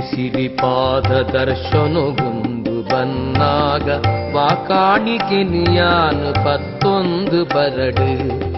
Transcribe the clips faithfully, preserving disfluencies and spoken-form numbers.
ಸಿರಿಪಾದ ದರ್ಶನಗೊಂದು ಬನ್ನಾಗ ವಾಕಾಣಿಕೆ ನಿಯಾನು ಪತ್ತೊಂದು ಬರಡು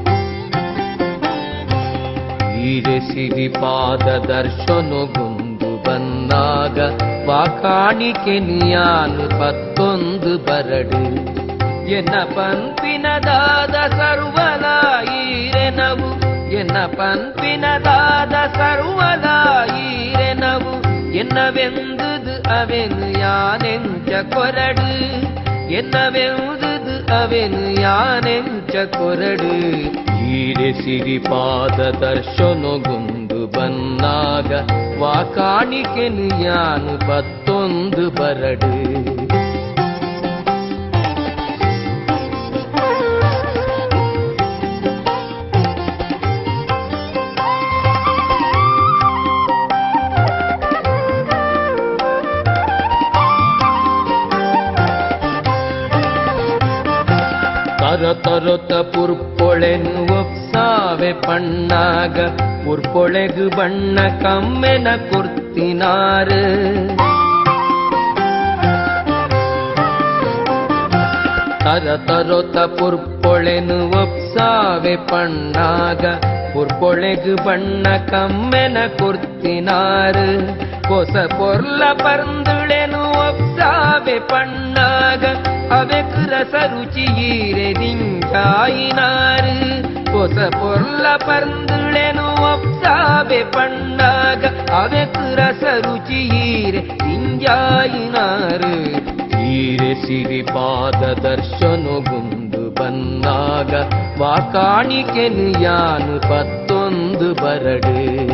ಈರೆ ಸಿರಿಪಾದ ದರ್ಶನಗೊಂದು ಬನ್ನಾಗ ವಾಕಾಣಿಕೆ ನಿಯಾನು ಪತ್ತೊಂದು ಬರಡು ಎನ್ನ ಪಂಪಿನದಾದ ಸರ್ವಲ ಈರೆನವು ಎನ್ನ ಪಂಪಿನದಾದ ಸರ್ವಲ ಈರೆನವು என்னவெந்தது அவன் யானெஞ்ச கொரடு என்னவெந்தது அவன் யானெஞ்ச கொರಡು ಈರೆ ಸಿರಿಪಾದ ದರ್ಶನಗೊಂದು ಬನ್ನಾಗ ವಾಕಾಣಿಕೆನು ಯಾನು ಪತ್ತೊಂದು ಬರಡು ತರತರೊತ ಪುರ್ಪೊಳೆನು ಒಪ್ಸಾವೆ ಪಣ್ಣಾಗ ಪುರ್ಪೊಳೆಗು ಬಣ್ಣ ಕಮ್ಮೆನ ಕೊರ್ತಿನಾರ ತರತರೊತ ಪುರ್ಪೊಳೆನು ಒಪ್ಸಾವೆ ಪಣ್ಣಾಗ ಪುರ್ಪೊಳೆಗು ಬಣ್ಣ ಕಮ್ಮೆನ ಕೊರ್ತಿನಾರ ಹೊಸ ಪೊರ್ಲ ಪರ್ಂದುಳೆನು ಒಪ್ಸಾವೆ ಪಣ್ಣಾಗ ಅವಕ್ಕೆ ರಸ ರುಚಿ ಈರೆ ದಿಂಚಾಯಿನಾರು ಹೊಸ ಪೊರ್ಲ ಪರ್ಂದುಳೆನು ಒಪ್ಸಾವೆ ಪಣ್ಣಾಗ ಅವಕ್ಕೆ ರಸ ರುಚಿ ಈರೆ ದಿಂಜಾಯಿನಾರು ಈರೆ ಸಿರಿಪಾದ ದರ್ಶನಗೊಂದು ಬನ್ನಾಗ ವಾಕಾಣಿಕೆನು ಯಾನು ಪತ್ತೊಂದು ಬರಡು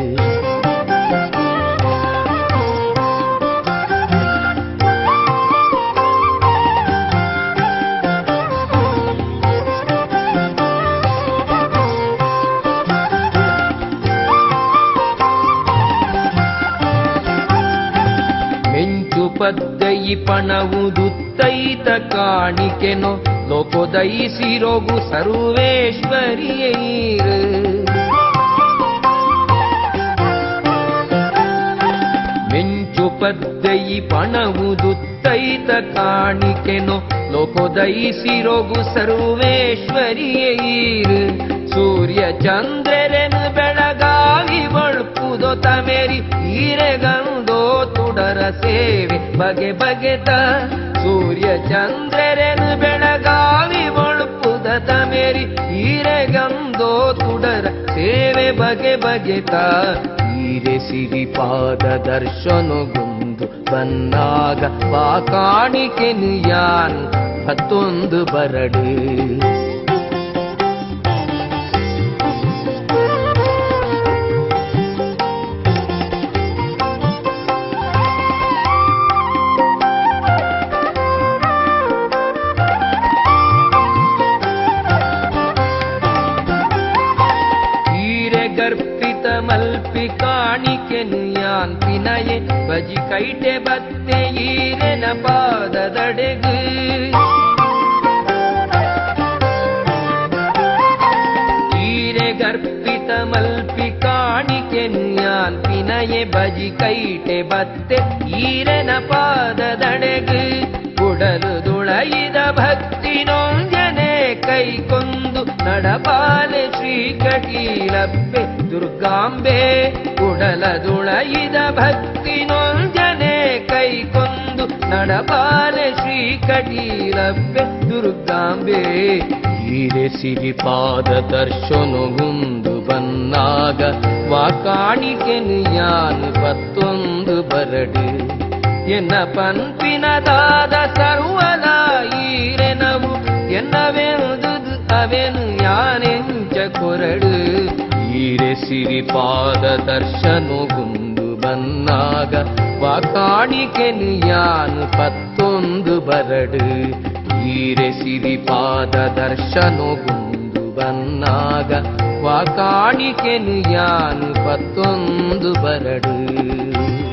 ಪದ್ದಯಿ ಪಣವುದುತ್ತೈತ ಕಾಣಿಕೆನೋ ಲೋಕೋದಯಿಸಿರೋಗು ಸರ್ವೇಶ್ವರಿಯೈರ ಮೆಂಚು ಪದ್ದಯಿ ಪಣವುದುತ್ತೈತ ಕಾಣಿಕೆನೋ ಲೋಕೋದಯಿಸಿರೋಗು ಸರ್ವೇಶ್ವರಿಯೈರ ಸೂರ್ಯ ಚಂದ್ರರೆನು ಬೆಳಗಾವಿ ಬಳ್ಪುದೋ ತಮೇರಿ ಈರೆಗಂದೋ ತುಡರ ಸೇವೆ ಬಗೆ ಬಗೆತ ಸೂರ್ಯ ಚಂದ್ರರೆನು ಬೆಳಗಾವಿ ಬಳ್ಪುದ ತಮೇರಿ ಈರೆಗಂದೋ ತುಡರ ಸೇವೆ ಬಗೆ ಬಗೆತ ಈರೆ ಸಿರಿಪಾದ ದರ್ಶನಗೊಂದು ಬನ್ನಾಗ ವಾಕಾಣಿಕೆನು ಯಾನು ಹತ್ತೊಂದು ಬರಡು ಗರ್ಪಿತ ಮಲ್ಪಿ ಕಾಣಿಕೆನು ಯಾನ್ ಪಿನಯೆ ಬಜಿ ಕೈಟೆ ಬತ್ತೆ ಈರೆನ ಪಾದದಡೆಗು ಈರೆ ಗರ್ಪಿತ ಮಲ್ಪಿ ಕಾಣಿಕೆನು ಯಾನ್ ಪಿನಯೆ ಬಜಿ ಕೈಟೆ ಬತ್ತೆ ಈರೆನ ಪಾದದಡೆಗು ಕುಡಲು ದುಳೈದ ಭಕ್ತಿ ನೊಂಜನೆ ಕೈಕೊಂದು ನಡಪಾಲೆ ಶ್ರೀ ಕಟೀಲಪ್ಪೆ ದುರ್ಗಾಂಬೆ ಕುಡಲ ದುಳೈದ ಭಕ್ತಿ ನೊಂಜನೆ ಕೈಕೊಂದು ನಡಪಾಲೆ ಶ್ರೀ ಕಟೀಲಪ್ಪೆ ದುರ್ಗಾಂಬೆ ಈರೆ ಸಿರಿಪಾದ ದರ್ಶನಗೊಂದು ಬನ್ನಾಗ ವಾಕಾಣಿಕೆನು ಯಾನು ಪತ್ತೊಂದು ಬರಡು ಎನ್ನ ಪಂಪಿನದಾದ ಸರ್ವಲ ಈರೆನವು ಎನ್ನವೆಂದುದು ಅವೆನು ಯಾನೆಂಚ ಕೊರಡು ಈರೆ ಸಿರಿಪಾದ ದರ್ಶನಗೊಂದು ಬನ್ನಾಗ ವಾಕಾಣಿಕೆನು ಯಾನು ಪತ್ತೊಂದು ಬರಡು ಈರೆ ಸಿರಿಪಾದ ದರ್ಶನಗೊಂದು ಬನ್ನಾಗ ವಾಕಾಣಿಕೆನು ಯಾನು ಪತ್ತೊಂದು ಬರಡು